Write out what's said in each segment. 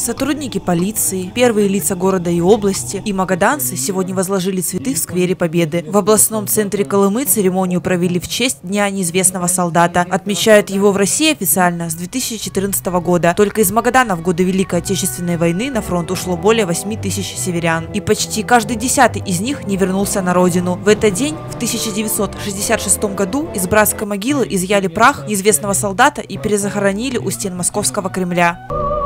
Сотрудники полиции, первые лица города и области и магаданцы сегодня возложили цветы в сквере Победы. В областном центре Колымы церемонию провели в честь Дня неизвестного солдата. Отмечают его в России официально с 2014 года. Только из Магадана в годы Великой Отечественной войны на фронт ушло более 8 тысяч северян. И почти каждый 10-й из них не вернулся на родину. В этот день, в 1966 году, из братской могилы изъяли прах неизвестного солдата и перезахоронили у стен Московского Кремля.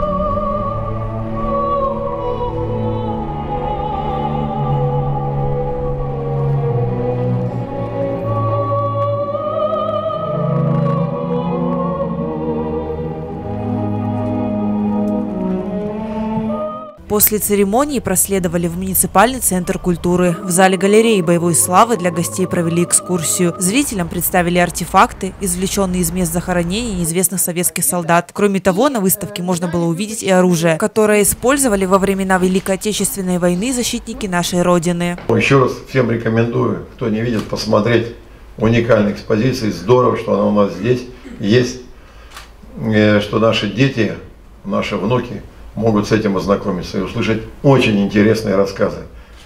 После церемонии проследовали в муниципальный центр культуры. В зале галереи боевой славы для гостей провели экскурсию. Зрителям представили артефакты, извлеченные из мест захоронений неизвестных советских солдат. Кроме того, на выставке можно было увидеть и оружие, которое использовали во времена Великой Отечественной войны защитники нашей Родины. Еще раз всем рекомендую, кто не видит, посмотреть уникальные экспозиции. Здорово, что она у нас здесь есть, что наши дети, наши внуки могут с этим ознакомиться и услышать очень интересные рассказы.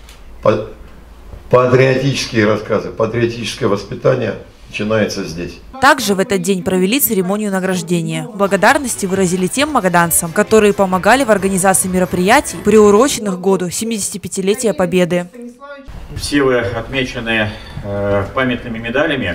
Патриотические рассказы, патриотическое воспитание начинается здесь. Также в этот день провели церемонию награждения. Благодарности выразили тем магаданцам, которые помогали в организации мероприятий, приуроченных к году 75-летия Победы. Все вы отмечены памятными медалями.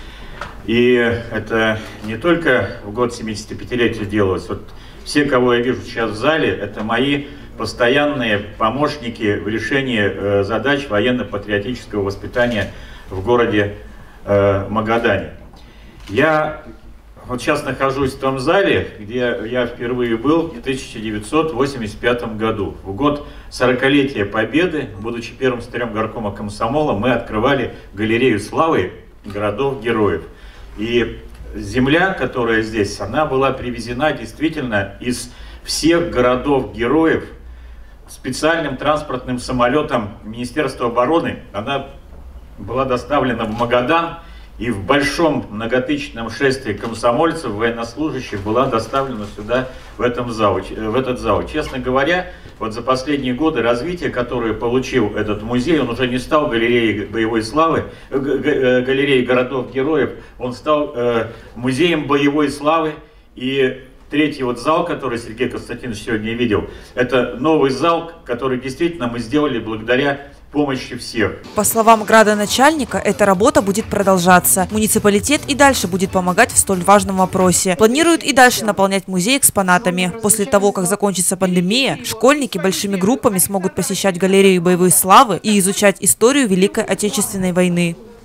И это не только в год 75-летия делалось. Вот все, кого я вижу сейчас в зале, это мои постоянные помощники в решении задач военно-патриотического воспитания в городе Магадане. Я вот сейчас нахожусь в том зале, где я впервые был в 1985 году. В год 40-летия Победы, будучи первым секретарем горкома комсомола, мы открывали галерею славы городов-героев. И земля, которая здесь, она была привезена действительно из всех городов-героев специальным транспортным самолетом Министерства обороны. Она была доставлена в Магадан, и в большом многотысячном шествии комсомольцев, военнослужащих, была доставлена сюда, в этот зал. Честно говоря, вот за последние годы развития, которое получил этот музей, он уже не стал галереей боевой славы, галереей городов-героев, он стал музеем боевой славы. И третий вот зал, который Сергей Константинович сегодня видел, это новый зал, который действительно мы сделали благодаря помощи всех. По словам градоначальника, эта работа будет продолжаться. Муниципалитет и дальше будет помогать в столь важном вопросе. Планируют и дальше наполнять музей экспонатами. После того, как закончится пандемия, школьники большими группами смогут посещать галерею боевой славы и изучать историю Великой Отечественной войны.